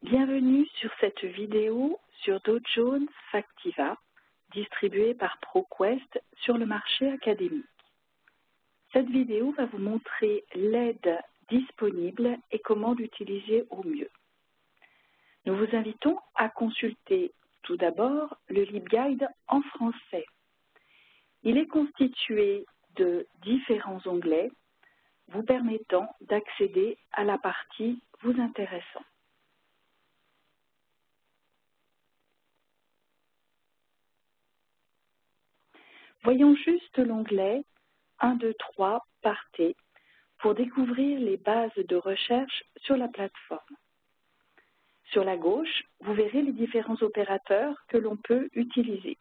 Bienvenue sur cette vidéo sur Dow Jones Factiva, distribuée par ProQuest sur le marché académique. Cette vidéo va vous montrer l'aide disponible et comment l'utiliser au mieux. Nous vous invitons à consulter tout d'abord le LibGuide en français. Il est constitué de différents onglets vous permettant d'accéder à la partie vous intéressant. Voyons juste l'onglet 1, 2, 3, Partez pour découvrir les bases de recherche sur la plateforme. Sur la gauche, vous verrez les différents opérateurs que l'on peut utiliser.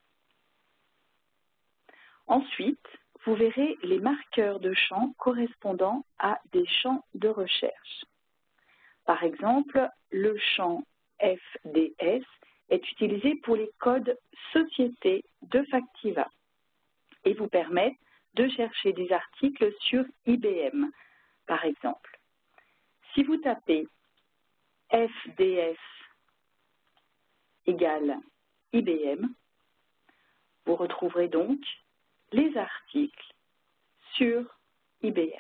Ensuite, vous verrez les marqueurs de champs correspondant à des champs de recherche. Par exemple, le champ FDS est utilisé pour les codes société de Factiva et vous permet de chercher des articles sur IBM, par exemple. Si vous tapez FDS égale IBM, vous retrouverez donc les articles sur IBM.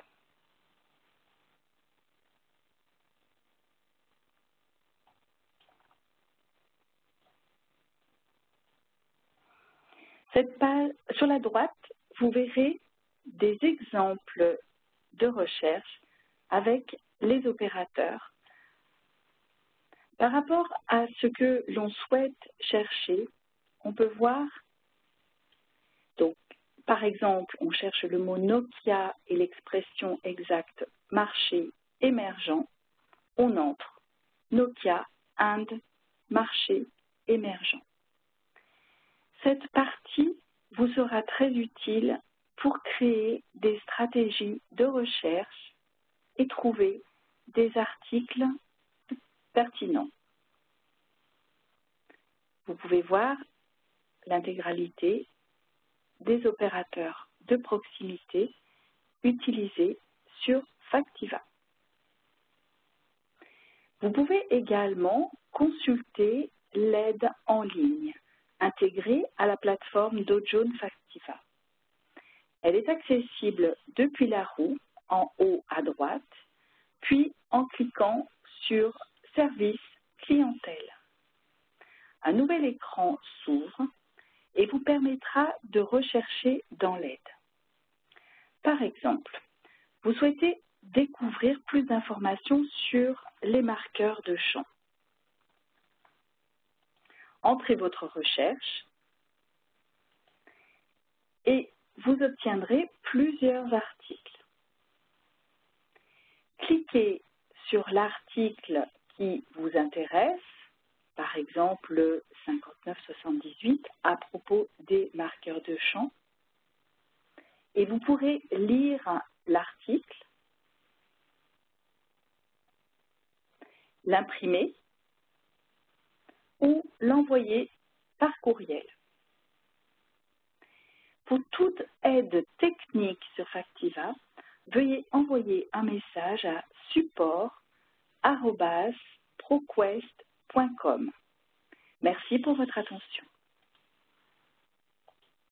Cette page, sur la droite, vous verrez des exemples de recherche avec les opérateurs. Par rapport à ce que l'on souhaite chercher, on peut voir, donc, par exemple, on cherche le mot Nokia et l'expression exacte marché émergent, on entre Nokia, Inde, marché émergent. Cette partie vous sera très utile pour créer des stratégies de recherche et trouver des articles pertinents. Vous pouvez voir l'intégralité des opérateurs de proximité utilisés sur Factiva. Vous pouvez également consulter l'aide en ligne intégrée à la plateforme Dow Jones Factiva. Elle est accessible depuis la roue en haut à droite, puis en cliquant sur Service clientèle. Un nouvel écran s'ouvre et vous permettra de rechercher dans l'aide. Par exemple, vous souhaitez découvrir plus d'informations sur les marqueurs de champs. Entrez votre recherche et vous obtiendrez plusieurs articles. Cliquez sur l'article qui vous intéresse, par exemple le 5978 à propos des marqueurs de champs, et vous pourrez lire l'article, l'imprimer ou l'envoyer par courriel. Pour toute aide technique sur Factiva, veuillez envoyer un message à support@proquest.com. Merci pour votre attention.